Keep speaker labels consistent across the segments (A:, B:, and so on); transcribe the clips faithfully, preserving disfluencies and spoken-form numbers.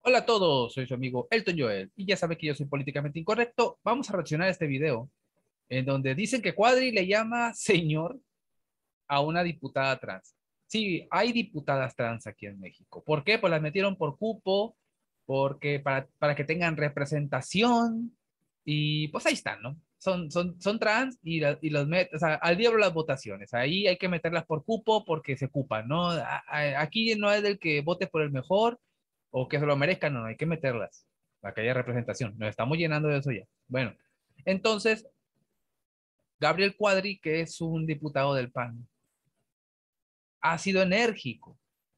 A: Hola a todos, soy su amigo Elton Joel y ya sabe que yo soy políticamente incorrecto. Vamos a reaccionar a este video en donde dicen que Cuadri le llama señor a una diputada trans. Sí, hay diputadas trans aquí en México. ¿Por qué? Pues las metieron por cupo, porque para, para que tengan representación y pues ahí están, ¿no? Son, son, son trans y, la- y los meten, o sea, al diablo las votaciones. Ahí hay que meterlas por cupo porque se ocupan, ¿no? A- a- aquí no es del que vote por el mejor o que se lo merezcan, no, no, hay que meterlas para que haya representación. Nos estamos llenando de eso ya. Bueno, entonces, Gabriel Cuadri, que es un diputado del P A N, ha sido enérgico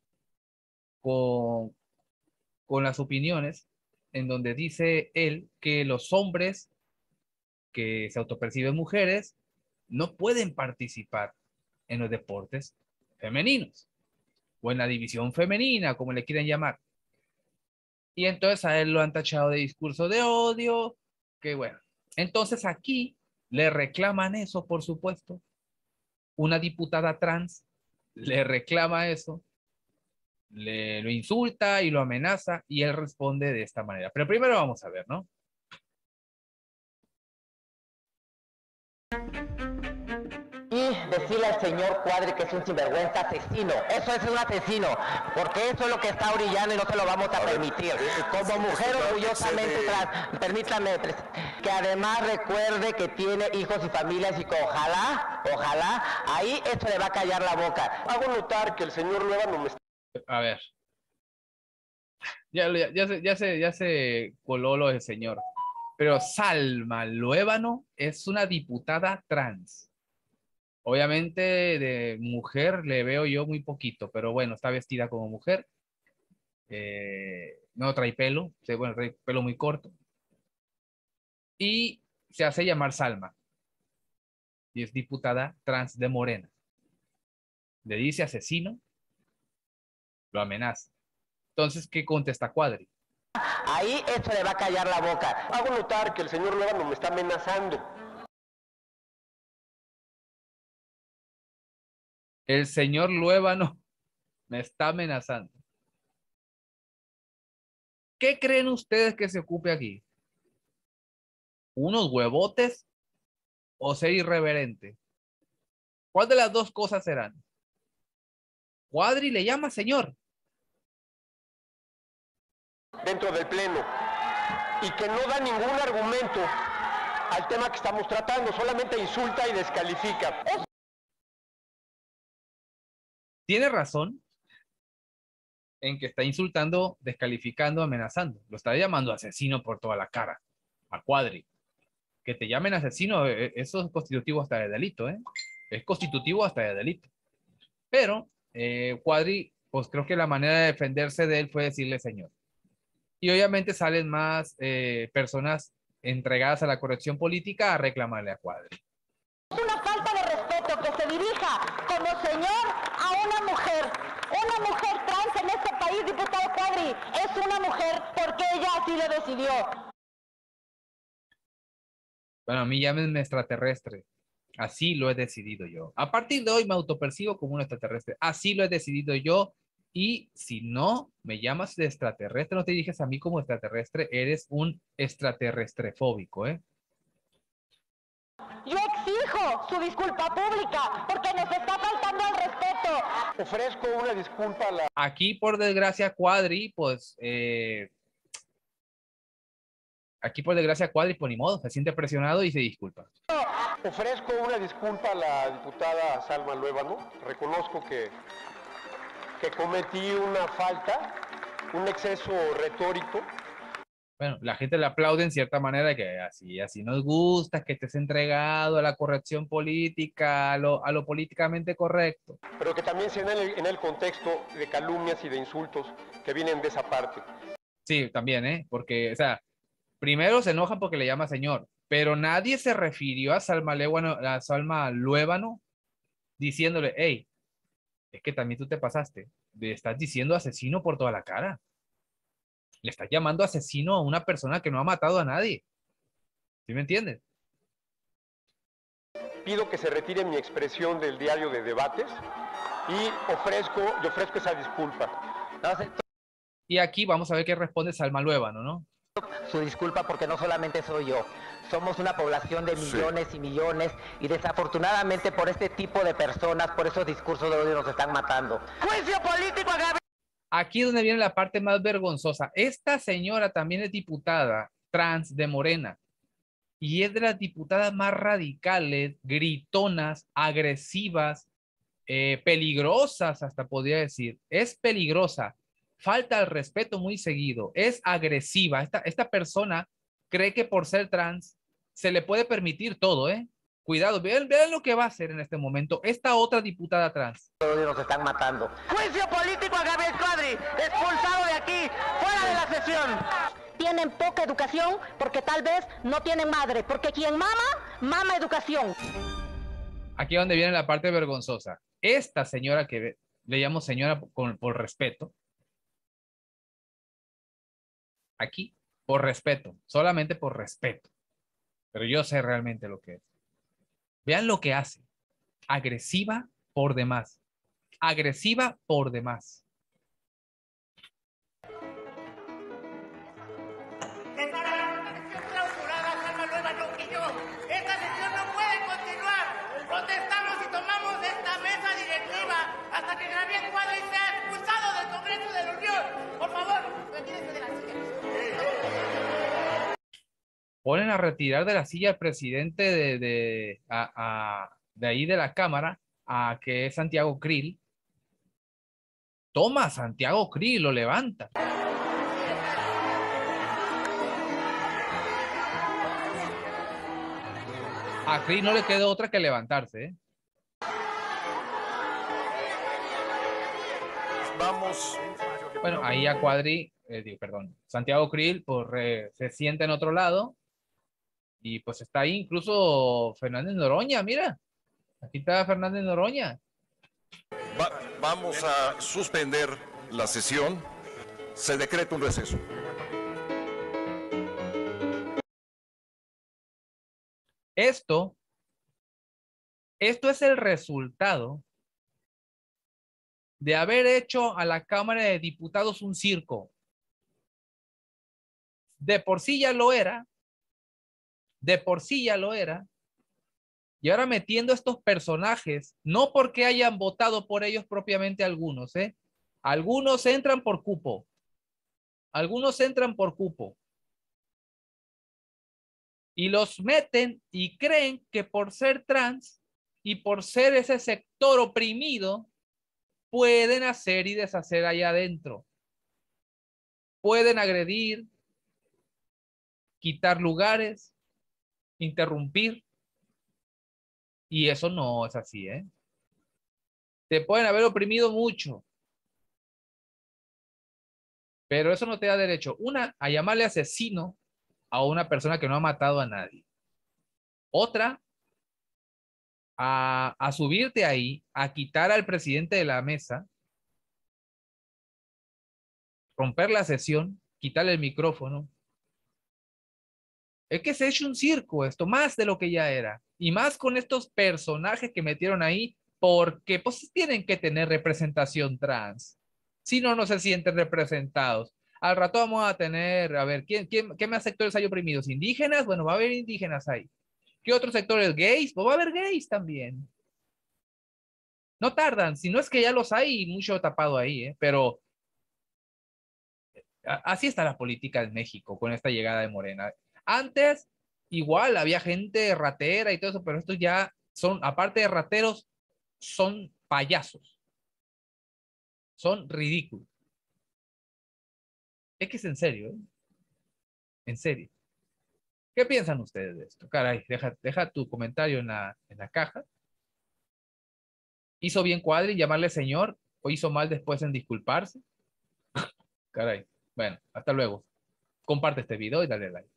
A: con, con las opiniones en donde dice él que los hombres que se autoperciben mujeres no pueden participar en los deportes femeninos o en la división femenina, como le quieran llamar. Y entonces a él lo han tachado de discurso de odio, que bueno. Entonces aquí le reclaman eso, por supuesto. Una diputada trans le reclama eso, le lo insulta y lo amenaza y él responde de esta manera. Pero primero vamos a ver, ¿no?
B: Y decirle al señor Cuadri que es un sinvergüenza asesino. Eso es un asesino, porque eso es lo que está orillando y no se lo vamos a, a permitir. Ver, Como mujer orgullosamente trans, permítame, que además recuerde que tiene hijos y familias y que ojalá, ojalá, ahí esto le va a callar la boca. Hago notar que el señor Luevano me está...
A: A ver, ya, ya, ya, se, ya, se, ya se coló lo del señor. Pero Salma Luébano es una diputada trans. Obviamente de mujer le veo yo muy poquito, pero bueno, está vestida como mujer. Eh, no trae pelo, bueno, trae pelo muy corto. Y se hace llamar Salma. Y es diputada trans de Morena. Le dice asesino, lo amenaza. Entonces, ¿qué contesta Cuadri?
B: Ahí esto le va a callar la boca. Hago notar que el señor Luevano me está amenazando.
A: El señor Luébano me está amenazando. ¿Qué creen ustedes que se ocupe aquí? ¿Unos huevotes o ser irreverente? ¿Cuál de las dos cosas serán? Cuadri le llama señor.
B: Dentro del pleno y que no da ningún argumento al tema que estamos tratando, solamente insulta y descalifica.
A: Tiene razón en que está insultando, descalificando, amenazando. Lo está llamando asesino por toda la cara. A Cuadri. Que te llamen asesino, eh, eso es constitutivo hasta de delito, ¿eh? Es constitutivo hasta de delito. Pero eh, Cuadri, pues creo que la manera de defenderse de él fue decirle señor. Y obviamente salen más eh, personas entregadas a la corrección política a reclamarle a Cuadri.
C: Es una falta de respeto que se dirija como señor a una mujer. Una mujer trans en este país, diputado Cuadri, es una mujer porque ella así lo decidió.
A: Bueno, a mí llámenme extraterrestre. Así lo he decidido yo. A partir de hoy me autopercibo como un extraterrestre. Así lo he decidido yo. Y si no me llamas de extraterrestre, no te diriges a mí como extraterrestre, eres un extraterrestrefóbico, ¿eh?
C: Yo exijo su disculpa pública porque nos está faltando el respeto.
B: Ofrezco una disculpa a la...
A: Aquí, por desgracia, Cuadri, pues, eh, aquí por desgracia, Cuadri, por ni modo, se siente presionado y se disculpa.
B: Ofrezco una disculpa a la diputada Salma Luébano. Reconozco que, que cometí una falta, un exceso retórico.
A: Bueno, la gente le aplaude en cierta manera que así, así nos gusta, que estés entregado a la corrección política, a lo, a lo políticamente correcto.
B: Pero que también se da en el, en el contexto de calumnias y de insultos que vienen de esa parte.
A: Sí, también, ¿eh? Porque, o sea, primero se enojan porque le llama señor, pero nadie se refirió a Salma, Leguano, a Salma Luébano diciéndole, hey, es que también tú te pasaste, le estás diciendo asesino por toda la cara. Le estás llamando asesino a una persona que no ha matado a nadie. ¿Sí me entiendes?
B: Pido que se retire mi expresión del diario de debates y ofrezco, yo ofrezco esa disculpa.
A: Y aquí vamos a ver qué responde Salma Luébano, ¿no?
B: Su disculpa porque no solamente soy yo, somos una población de millones sí. y millones y desafortunadamente por este tipo de personas, por esos discursos de odio nos están matando. ¡Juicio político a Gabriel!
A: Aquí es donde viene la parte más vergonzosa. Esta señora también es diputada trans de Morena y es de las diputadas más radicales, gritonas, agresivas, eh, peligrosas, hasta podría decir. Es peligrosa. Falta el respeto muy seguido, es agresiva. Esta, esta persona cree que por ser trans se le puede permitir todo, ¿eh? Cuidado, vean, vean lo que va a hacer en este momento esta otra diputada trans.
B: Nos están matando. Juicio político a Gabriel Cuadri, expulsado de aquí, fuera de la sesión.
C: Tienen poca educación porque tal vez no tienen madre, porque quien mama, mama educación.
A: Aquí es donde viene la parte vergonzosa. Esta señora que le llamo señora por, por respeto, aquí, por respeto, solamente por respeto. Pero yo sé realmente lo que es. Vean lo que hace. Agresiva por demás. Agresiva por demás.
D: Esta sesión no puede continuar. Protestamos y tomamos esta mesa directiva hasta que Gabriel Cuadri sea expulsado del Congreso de la Unión. Por favor, retírese de la silla.
A: Ponen a retirar de la silla al presidente de, de, a, a, de ahí de la Cámara, a que es Santiago Krill. Toma, Santiago Krill, lo levanta. A Krill no le quedó otra que levantarse, ¿eh?
E: Vamos.
A: Bueno, ahí a Cuadri, eh, digo, perdón, Santiago Krill pues, eh, se sienta en otro lado. Y pues está ahí incluso Fernández Noroña, mira. Aquí está Fernández Noroña.
E: Va, vamos a suspender la sesión. Se decreta un receso.
A: Esto, esto es el resultado de haber hecho a la Cámara de Diputados un circo. De por sí ya lo era. De por sí ya lo era, y ahora metiendo estos personajes, no porque hayan votado por ellos propiamente algunos, ¿eh? Algunos entran por cupo, algunos entran por cupo, y los meten y creen que por ser trans y por ser ese sector oprimido, pueden hacer y deshacer allá adentro. Pueden agredir, quitar lugares, interrumpir, y eso no es así, ¿eh? Te pueden haber oprimido mucho, pero eso no te da derecho, una, a llamarle asesino a una persona que no ha matado a nadie. Otra, a, a subirte ahí, a quitar al presidente de la mesa, romper la sesión, quitarle el micrófono. Es que se ha hecho un circo esto, más de lo que ya era. Y más con estos personajes que metieron ahí, porque pues tienen que tener representación trans. Si no, no se sienten representados. Al rato vamos a tener, a ver, ¿quién, quién, ¿qué más sectores hay oprimidos? ¿Indígenas? Bueno, va a haber indígenas ahí. ¿Qué otros sectores? ¿Gays? Pues va a haber gays también. No tardan, si no es que ya los hay, mucho tapado ahí, ¿eh? Pero así está la política en México con esta llegada de Morena. Antes, igual, había gente ratera y todo eso, pero estos ya son, aparte de rateros, son payasos. Son ridículos. Es que es en serio, ¿eh? En serio. ¿Qué piensan ustedes de esto? Caray, deja, deja tu comentario en la, en la caja. ¿Hizo bien Cuadri llamarle señor o hizo mal después en disculparse? Caray. Bueno, hasta luego. Comparte este video y dale like.